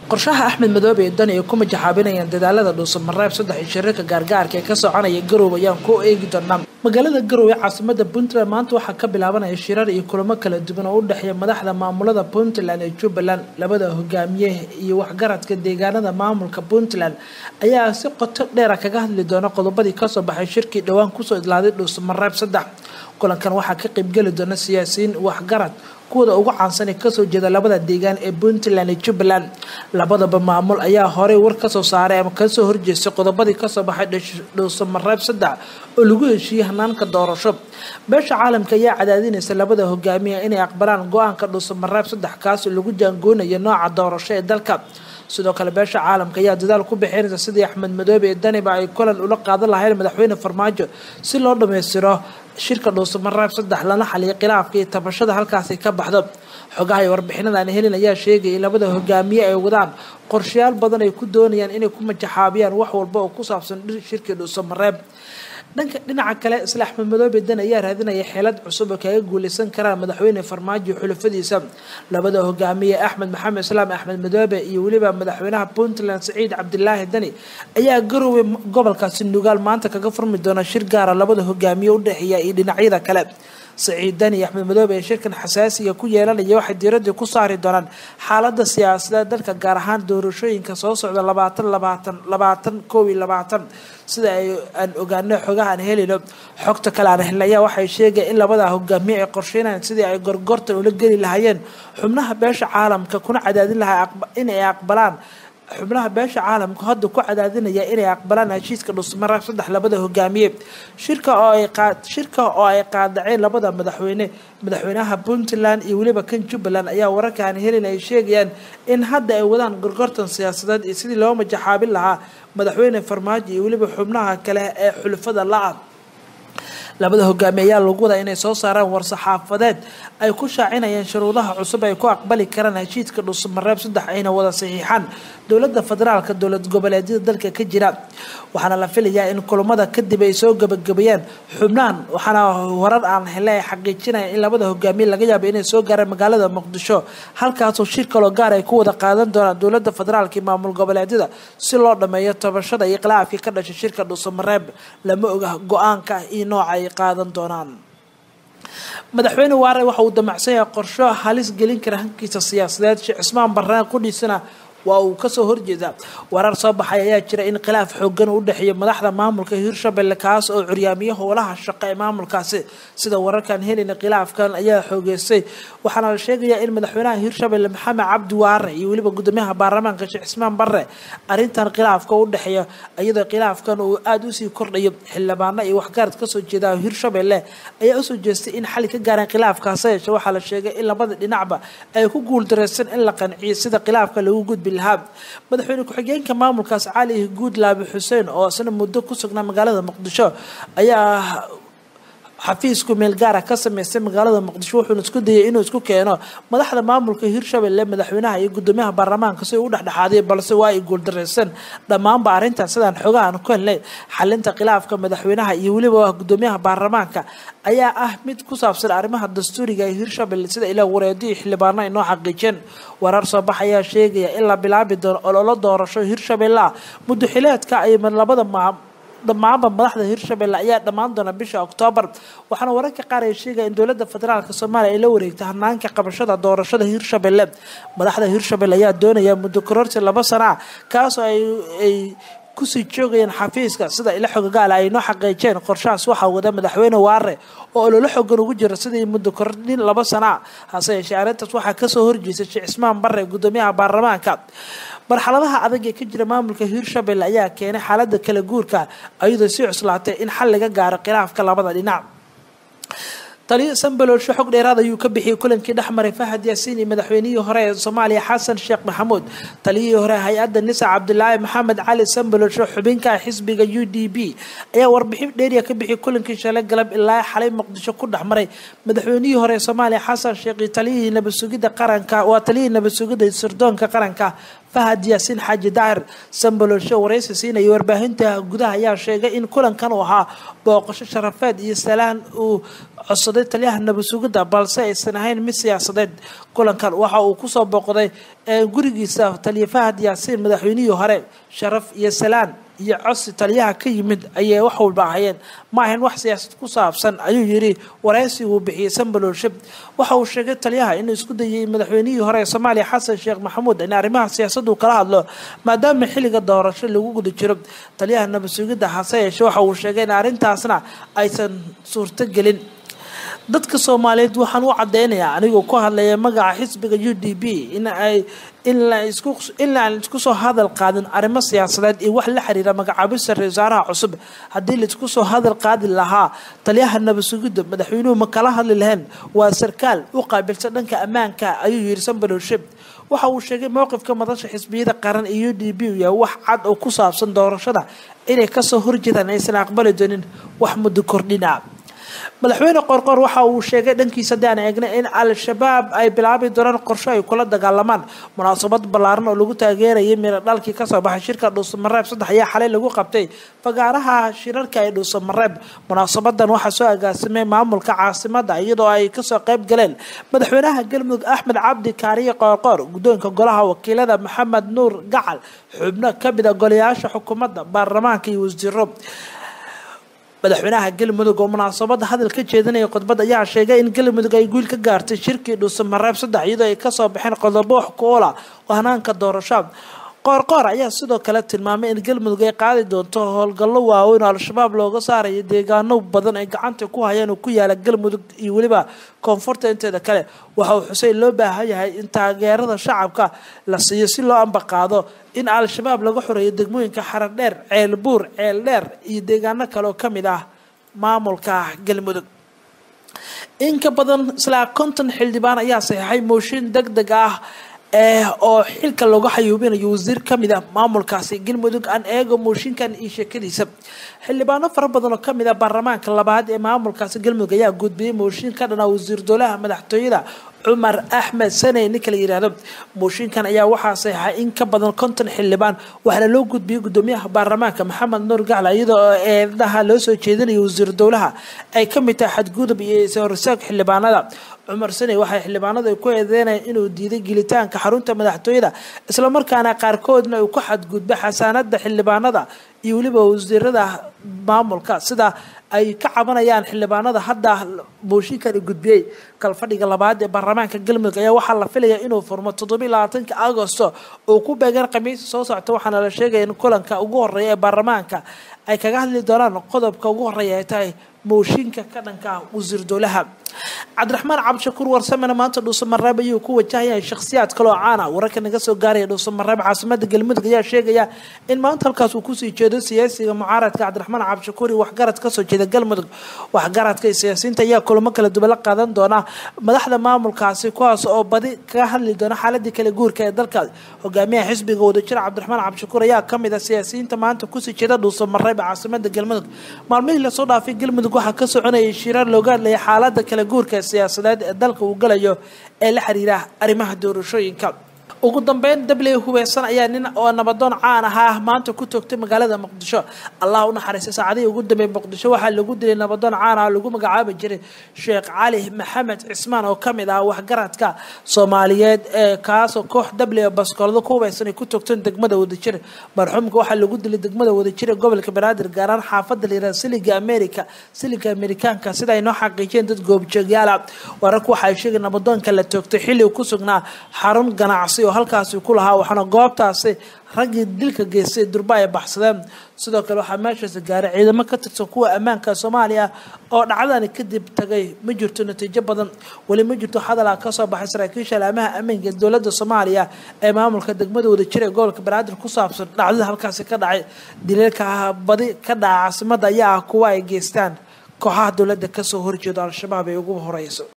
qorshaha Axmed Madoobe ee dan ay ku majaxaabinayaan dadaalada dhuusamareeb 3 shirarka gaargaarka ee ka soconaya Garowe ayaan ku eegi doonaa magaalada Garowe caasimada Puntland maanta waxa ka bilaabanaya shirar iyo kulamo kala duwan oo u dhaxeeya madaxda maamulada Puntland iyo Jubbaland labada hogaamiye iyo waxgaradka deegaanada maamulka Puntland ayaa si qoto dheer kaga hadli doona qodobadii ka soo baxay shirkii dhawaan ku soo idlaaday dhuusamareeb 3 kulankan waxa ka qayb gali doona siyaasiyiin waxgarad kuwada ugu caansan ee ka soo jeeda labada deegaan ee Puntland iyo Jubbaland labadaba maamul ayaa hore war ka soo saaray ama ka soo horjeestay qodobadii ka soo baxay dhuusamareeb 3 oo lagu heshiiyay hanaanka doorasho beesha caalamka ayaa cadaadinaysa labada hogaamiye inay aqbalaan go'aanka dhuusamareeb 3 kaas oo lagu jaangoonayo nooca doorasho ee dalka sidoo kale beesha caalamka ayaa dadaal ku bixinaysa sidii Axmed Madoobe ee daniba ay kulan ula qaadan lahayn madaxweyne Farmaajo si loo dhameystiro shirka dhuusamareeb 3 lana xaliyo khilaafka iyo tabashada halkaas ka baxdo xogaha warbixinadan helin ayaa sheegay in labada hogaamiye ay wadaan qorshayaal badan ay ku doonayaan inay ku majaxaabiyaan wax walba oo ku saabsan shirka dhuusamareeb dhinaca kale isla Axmed Madoobe dan ayaa raadinaya xeelad cusub oo kaga guuleysan kara madaxweyne Farmaajo xulafadiisa labada hogaamiye Axmed Maxamed Islaam Axmed Madoobe iyo waliba madaxweynaha Puntland Saciid Cabdilaahi Dani ayaa Garowe gobolkaasi Nugaal maanta kaga furmi doona shir gaar ah labada hogaamiye u dhaxeeya iyo dhinacyada kale Saciid Dani Axmed Madoobe ee shirkan xasaasiga ku yeelanaya waxay diiradda ku saari doonaan xaaladda siyaasadeed dalka gaar ahaan doorashooyinka soo socda 2021 sida aan ogaano xogaha aan helino xogta kale aan helnaya waxay sheegay in labada hogaamiye ay qorsheynayaan sidii ay gorgortan ula geli lahaayeen xubnaha beesha caalamka kuna cadaadin lahaa in ay aqbalaan xubnaha beesha caalamka hadda ku cadaadinaya inay aqbalaan heshiiska dhuusamareeb 3 labada hogaamiye shirka oo ay qaadaceen labada madaxweynaha Puntland iyo waliba kan Jubbaland ayaa wararkan helin ay sheegayaan in hadda ay wadaan gorgortan siyaasadeed iyo sidii loo majaxaabin lahaa madaxweyne Farmaajo iyo waliba xubnaha kale ee xulafada la'aan labada hogaamiye ayaa lagu wadaa inay soo saaraan war-saxaafadeed ay ku shaacinayaan shuruudaha cusub ay ku aqbali karaan heshiiska dhuusamareeb 3 ayna wada saxiixaan dowladda federaalka dowlad goboleedyada dalka ka jira waxaana la filayaa in kulamada kadib ay soo gabagabeeyaan xubnaan waxaana warar aan helay xaqiijinaya in labada hogaamiye laga yaabo inay soo gaaraan magaalada Muqdisho halkaas oo shir kale gaar ay ku wada qaadan doonaan dowladda federaalka iyo maamul goboleedyada si loo dhameeyo tabashada iyo khilaafka ka dhashay shirka dhuusamareeb lama oga go'aanka iyo nooca ay qaadan doonaan madaxweyne Waare waxa uu damacsan yahay qorshe halis gelin kara hankiisa siyaasadeed Cismaan Barraan ku dhisana waa uu ka soo horjeeda warar soo baxay ayaa jira in khilaaf xooggan u dhaxeeyo madaxda maamulka Hirshabelle kaas oo curyaamiye howlaha shaqo ee maamulkaasi sida wararkan helina khilaafkan ayaa xoogeysay waxaana la sheegayaa in madaxweynaha Hirshabelle Maxamed Cabdi Waare iyo waliba gudoomiyaha baarlamaanka Cismaan Barre arintan khilaafka u dhaxeeyo iyadoo khilaafkan uu aad u sii kordhayo xildhibaano iyo waxgarad ka soo jeeda Hirshabelle ayaa u soo jeestay in xal ka gaaraan khilaafkaas waxa la sheegay in labada dhinacba ay ku guuldareysan in la qanciyo sida khilaafka lagu gudbi madaxweyne ku-xigeenka maamulkaas Cali Guudlaabe Xuseen oo asna muddo ku sugnaa magaalada Muqdisho ayaa xafiisku meel gaar ah ka sameystay magaalada Muqdisho wuxuu isku dayay inuu isku keeno madaxda maamulka Hirshabelle madaxweynaha iyo gudoomiyaha baarlamaanka si uu u dhaxdhaxaadiyo balse waa ay guuldareysan dhamaanba arintaas sidaan xogahan ku helnay xalinta khilaafka madaxweynaha iyo waliba gudoomiyaha baarlamaanka ayaa ah mid ku saabsan arrimaha dastuuriga ee Hirshabelle sida ilaa wareedii xildhibaano ay noo xaqiijin warar soo baxaya sheegaya in la bilaabi doono ololo doorasho Hirshabelle muddo xileedka ay labada dhammaanba madaxda Hirshabelle ayaa dhammaan doona bisha Oktoobar waxaana wararka qaar ay sheegayaan in dowladda federaalka Soomaaliya ay la wareegtay hanaanka qabashada doorashada Hirshabelle madaxda Hirshabelle ayaa doonaya muddo kororsi 2 sano kaas oo ay ku sii joogayaan xafiiska sida ila xogaal ay noo xaqiijeen qorshahaas waxa wada madaxweyne Waare oo loo xogan ugu jira sidii muddo kordhin 2 sano hase yeeshee arintaas waxa ka soo horjeestay Cismaan Barre gudoomiyaha baarlamaanka marxaladaha adag ee ka jira maamulka Hirshabelle ayaa keenay xaaladda kala guurka ayadoo si cuslaatay in xal laga gaaro khilaafka labada dhinac taliye Sambaloolsho xog dheeraad ayuu ka bixiyay kulankii dhaxmaray Fahad Yaasiin madaxweynihii hore ee Soomaaliya Xasan Sheekh Maxamuud taliyihii hore hay'adda Nisa Cabdilaahi Maxamed Cali Sambaloolsho xubinka xisbiga UDP ayaa warbixin dheeriya ka bixiyay kulankii shalay galab ilaa xalay Muqdisho ku dhaxmaray madaxweynihii hore ee Soomaaliya Xasan Sheekh taliyihii nabad sugidda qaranka waa taliyihii nabad sugidda sirdoonka qaranka Fahad Yaasiin Xaaji Daahir Sambalolshe wareysi siinaya warbaahinta gudaha ayaa sheegay in kulankan uu ahaa booqasho sharafeed iyo salaan uu codsaday taliyaha nabad sugidda balse aysan ahayn mid siyaasadeed. Kulankan waxa uu kusoo booqday gurigiisa taliya Fahad Yaasiin madaxweynihii hore sharaf iyo salaan iyo codsi taliyaha ka yimid ayay wax walba ahayeen ma ahayn wax siyaasad ku saabsan ayuu yiri wareysi uu bixiyay Sambalolshe. Waxa uu sheegay taliyaha inuu isku dayay madaxweynihii hore Soomaaliya Xasan Sheekh Maxamuud in arrimaha siyaasaddu kala hadlo maadaama xilliga doorasho lagu guda jiro. Taliyaha nabad sugidda hase yeeshee waxa uu sheegay in arrintaasna aysan suurto gelin. dadka Soomaaliyeed waxaan u cadeynayaa anigoo ku hadlaya magaca xisbiga UDP in la isku soo hadal qaadin arrimo siyaasadeed iyo wax la xiriira magacaabista ra'iisul wasaaraha cusub haddii la isku soo hadal qaadi lahaa taliyaha nabad sugidda madaxweynuhu ma kala hadli lahayn waa sarkaal u qaabilsan dhanka ammaanka ayuu yiri Sambalolshe. waxa uu sheegay mowqifka madasha xisbiyada qaran ee UDP iyo wax cad oo ku saabsan doorashada inay ka soo horjeedaan aysan aqbali doonin wax muddo kordhina. madaxweyne qorqor waxa uu sheegay dhankiisa daan eegnay in al-shabaab ay bilaabi doonaan qorshe ay kula dagaalamaan munaasabad ballaaran oo lagu taageerayay miro dhalkii ka soo baxay shirka Dhuusamareeb 3 ayaa xalay lagu qabtay fagaaraha shirarka ee Dhuusamareeb. munaasabadan waxa soo agaasimay maamulka caasimadda iyadoo ay ka soo qayb galeen madaxweynaha Galmudug Axmed Cabdi Kaariye Qorqor guddoonka golaha wakiilada Maxamed Nuur Gacal xubno ka mid ah golayaasha xukuumadda baarlamaanka iyo wasiirro. madaxweynaha Galmudug oo munaasabada hadal ka jeedinaya khudbad ayaa sheegay in Galmudug ay guul ka gaartay shirkii Dhuusamareeb 3 iyadoo ay ka soo baxeen qodobo wax ku ool ah oo hanaanka doorasho. Qorqor ayaa sidoo kale tilmaamay in Galmudug ay qaadi doonto howlgallo waaweyn oo al-shabaab looga saarayo deegaano badan ay gacanta ku hayaan oo ku yaala Galmudug iyo waliba koonfurta inteeda kale. waxa uu xusay loo baahan yahay in taageerada shacabka la siiyo si loo ambaqaado in al-shabaab laga xoreeyo degmooyinka Xaradheer, Ceelbuur, Ceeldheer iyo deegaano kale oo kamid ah maamulka Galmudug. in ka badan 50 xildhibaan ayaa saxiixay mooshin degdeg ah oo xilka looga xayuubinayo wasiir kamid ah maamulkaasi Galmudug aan eego mooshinkan iyo sheekadiisa. xildhibaano fara badan oo kamid ah baarlamaanka labaad ee maamulkaasi Galmudug ayaa gudbiyay mooshin ka dhan ah wasiir dowlaha madaxtooyada Cumar Axmed Sane ninka la yiraahdo. mooshinkan ayaa waxaa saxiixay in ka badan 50 xildhibaan waxaana loo gudbiyay gudoomiyaha baarlamaanka Maxamed Nuur Gacal iyadoo eedaha loo soo jeedinayo wasiir dowlaha ay kamid tahay xadgudub iyo soo horseed xildhibaanada. Cumar Sane waxay xildhibaanada ku eedeynayaan inuu diiday gelitaanka xarunta madaxtooyada isla markaana qaarkoodna uu ku xadgudbay xasaanada xildhibaanada iyo waliba wasiirada maamulka sida ay ka cabanayaan xildhibaanada hadda mooshinkan gudbiyay. kalfadhiga labaad ee baarlamaanka Galmudug ayaa waxa la filayaa inuu furmo 27 Agoosto oo ku beegan Khamiis soo socota waxaana la sheegay in kulanka ugu horeeya ee baarlamaanka ay kaga hadli doonaan qodobka ugu horeeya ee tahay mooshinka ka dhanka wasiir dowlaha. Cabdiraxmaan Cabdishakuur Warsamena maanta Dhuusamareeb ayuu ku wajahayay shakhsiyaad kale oo caan ah. wararka naga soo gaaray Dhuusamareeb caasimada Galmudug ayaa sheegaya in maanta halkaas uu ku sii jeedo siyaasiga mucaaradka Cabdiraxmaan Cabdishakuur wax garad ka soo jeeda Galmudug. wax garadka siyaasiyiinta ayaa kulamo kala duwan la qaadan doona madaxda maamulkaasi kuwaas oo badi ka hadli doona xaaladii kala guurka ee dalka. hogaamiyaha xisbiga wadajir Cabdiraxmaan Cabdishakuur ayaa kamid ah siyaasiyiinta maanta ku sii jeeda Dhuusamareeb caasimada Galmudug. maalmihii la soo dhaafay Galmudug waxa ka soconayay shirar looga hadlayay xaaladda kala guurka siyaasadeed ee dalka uu galayo ee la xiriira arrimaha doorashooyinka. ugu dambeyn dabley hubeysan ayaa nin oo nabadoon caan ah maanta ku toogtay magaalada Muqdisho. Allah u naxariisto saacadii ugu dambeeyay Muqdisho waxa lagu dilay nabadoon caan ah lagu magacaabo jiray Sheekh Cali Maxamed Cismaan oo kamid ah wax garadka Soomaaliyeed ee kaas oo koox dabley baskoolada ku hubeysan ku toogteen degmada Wadajir. marxuumka waxa lagu dilay degmada Wadajir gobolka Banaadir gaar ahaan xaafadda Liira Siliga Amerikaanka sida ay noo xaqiijiyeen dad goobjoogyaal ah. wararku waxay sheegeen nabadoonka la toogtay xilli uu ku sugnaa xarun ganacsi halkaas ku lahaa waxana goobtaasi ragii dilka geystay durba ay baxsadeen. sidoo kale waxa meeshaas gaaray ciidamo ka tirsan kuwa ammaanka Soomaaliya oo dhacdani kadib tagay ma jirto natiijo badan wali ma jirto hadal ka soo baxay saraakiisha laamaha ammaanka dowladda Soomaaliya ee maamulka degmada Wadajir ee gobolka Banaadir ku saabsan dhacdada halkaas ka dhacay. dilalka badi ka dhacay caasimada ayaa kuwa ay geystaan kooxaha dowladda ka soo horjeeda al-shabaab ee ugu horeyso.